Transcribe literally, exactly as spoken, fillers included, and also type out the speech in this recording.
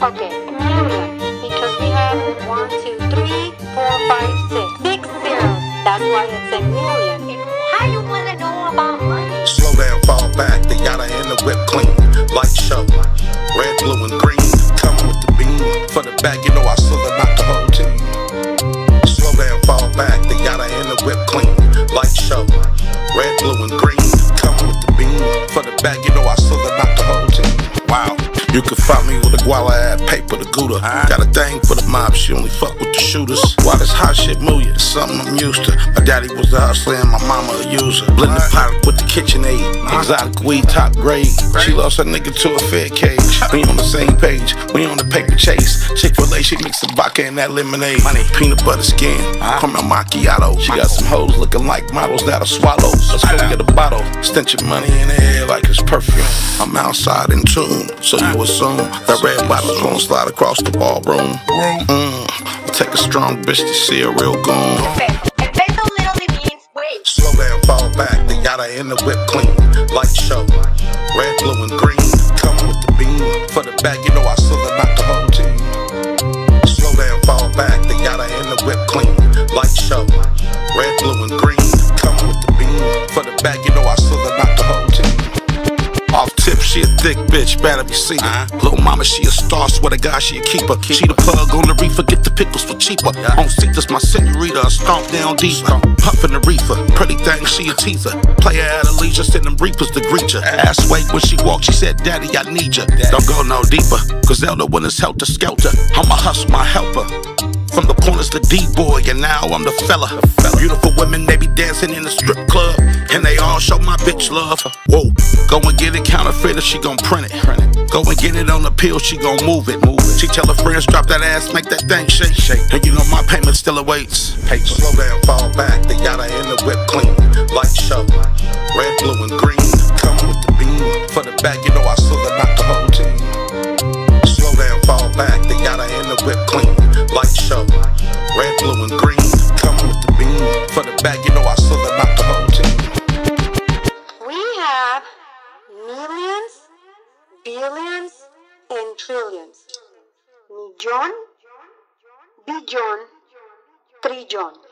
Okay, million. Because we have one, two, three, four, five, six. Six zeros. That's why it's a million. How you wanna know about money? Slow down, fall back. They got her in the whip clean. Light show. Red, blue, and green. Coming with the beam. For the bag, you know I still not the whole team. Slow down, fall back. They got her in the whip clean. Light show. Red, blue, and green. Coming with the beam. For the bag, you know I still not the whole team. Wow. You can find me with a guala ad, paper, the Gouda. Got a thing for the mob, she only fuck with the shooters. Why this hot shit move you? It's something I'm used to. My daddy was a hustler and my mama a user. Blend the product with the KitchenAid. Exotic weed, top grade. She lost her nigga to a fed cage. We on the same page, we on the paper chase. Chick-fil-A, she mix the vodka and that lemonade. Peanut butter skin, caramel macchiato. She got some hoes looking like models that'll swallow. Let's go get a bottle, stench your money in the air like it's perfume. I'm outside in tune, so you assume that red bottles won't slide across the ballroom. Mm, take a strong bitch to see a real goon. Efecto literally means wait. Slow down, fall back. They got her in the whip clean. Light show. Red, blue, and green. Coming with the beam. For the bag, you know I still not the whole team. Slow down, fall back. They got her in the whip clean. Light show. Red, blue, and green. Coming with the beam. For the bag, you know I still not the whole team. Off tip, she a thick bitch, better be seen. Uh-huh. Little mama, she a star, swear to God, she a keeper. keeper. She the plug on the reefer, get the pickles for cheaper. Yeah. On seat, this my senorita, stomp down deeper. Puffin' the reefer, pretty thing, she a teaser. Play her at a leisure, send them reapers to greet ya. Ass wait when she walk, she said, Daddy, I need ya. Daddy. Don't go no deeper, cause Elder when it's helter skelter. I'm a hustle, my helper. From the corners to D-boy, and now I'm the fella. the fella. Beautiful women, they be dancing in the strip club, and they all show my bitch love. Whoa, go and get it counterfeit if she gon' print it. Go and get it on the pill, she gon' move it. Move it. She tell her friends, drop that ass, make that thing shake. shake. And you know my payment still awaits. Paper. Slow down, fall back, they got her in the whip clean. Light show, red, blue, and green. Coming with the beam. For the bag, you know I still not the whole team. Slow down, fall back, they got her in the whip clean. Light show, red, blue, and green. Coming with the beam. For the bag, you know I still not the whole team. We have millions, billions, and trillions. Millón, billón, trillón.